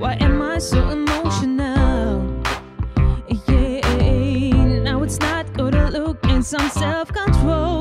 Why am I so emotional? Yeah, now it's not gonna look and some self-control.